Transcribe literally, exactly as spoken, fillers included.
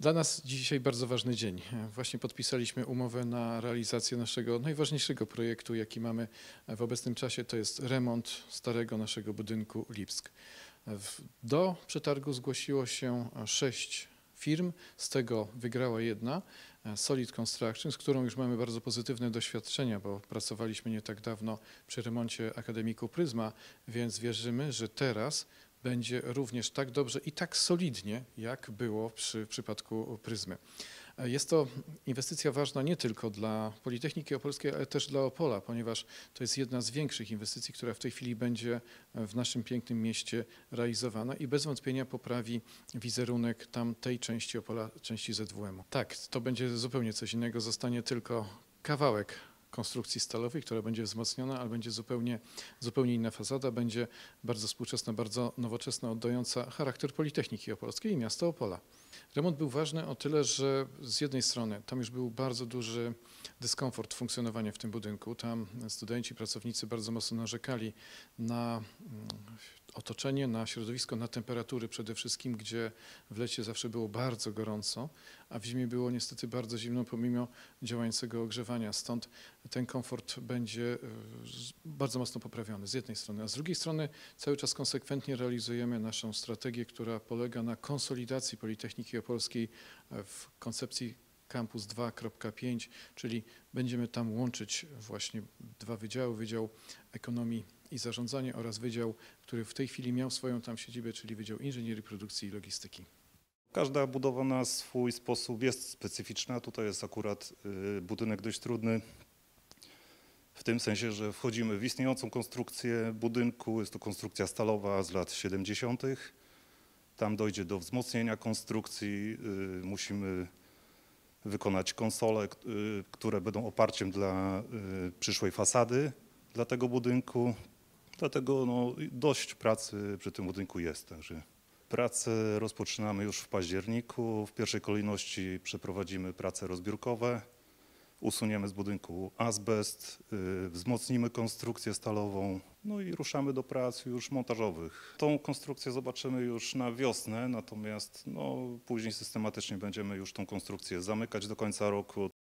Dla nas dzisiaj bardzo ważny dzień. Właśnie podpisaliśmy umowę na realizację naszego najważniejszego projektu, jaki mamy w obecnym czasie, to jest remont starego naszego budynku Lipsk. Do przetargu zgłosiło się sześć firm, z tego wygrała jedna, Solid Construction, z którą już mamy bardzo pozytywne doświadczenia, bo pracowaliśmy nie tak dawno przy remoncie Akademiku Pryzma, więc wierzymy, że teraz będzie również tak dobrze i tak solidnie, jak było przy w przypadku Pryzmy. Jest to inwestycja ważna nie tylko dla Politechniki Opolskiej, ale też dla Opola, ponieważ to jest jedna z większych inwestycji, która w tej chwili będzie w naszym pięknym mieście realizowana i bez wątpienia poprawi wizerunek tamtej części Opola, części Z W M-u. Tak, to będzie zupełnie coś innego, zostanie tylko kawałek konstrukcji stalowej, która będzie wzmocniona, ale będzie zupełnie, zupełnie inna fasada, będzie bardzo współczesna, bardzo nowoczesna, oddająca charakter Politechniki Opolskiej i miasta Opola. Remont był ważny o tyle, że z jednej strony tam już był bardzo duży dyskomfort funkcjonowania w tym budynku. Tam studenci, pracownicy bardzo mocno narzekali na otoczenie, na środowisko, na temperatury przede wszystkim, gdzie w lecie zawsze było bardzo gorąco, a w zimie było niestety bardzo zimno pomimo działającego ogrzewania. Stąd ten komfort będzie bardzo mocno poprawiony z jednej strony, a z drugiej strony cały czas konsekwentnie realizujemy naszą strategię, która polega na konsolidacji Politechniki Opolskiej w koncepcji Campus dwa kropka pięć, czyli będziemy tam łączyć właśnie dwa wydziały, Wydział Ekonomii i Zarządzania oraz wydział, który w tej chwili miał swoją tam siedzibę, czyli Wydział Inżynierii, Produkcji i Logistyki. Każda budowa na swój sposób jest specyficzna. Tutaj jest akurat budynek dość trudny w tym sensie, że wchodzimy w istniejącą konstrukcję budynku. Jest to konstrukcja stalowa z lat siedemdziesiątych. Tam dojdzie do wzmocnienia konstrukcji. Musimy wykonać konsole, które będą oparciem dla przyszłej fasady dla tego budynku. Dlatego no, dość pracy przy tym budynku jest. Także pracę rozpoczynamy już w październiku. W pierwszej kolejności przeprowadzimy prace rozbiórkowe. Usuniemy z budynku azbest, wzmocnimy konstrukcję stalową, no i ruszamy do prac już montażowych. Tą konstrukcję zobaczymy już na wiosnę, natomiast no, później systematycznie będziemy już tą konstrukcję zamykać do końca roku.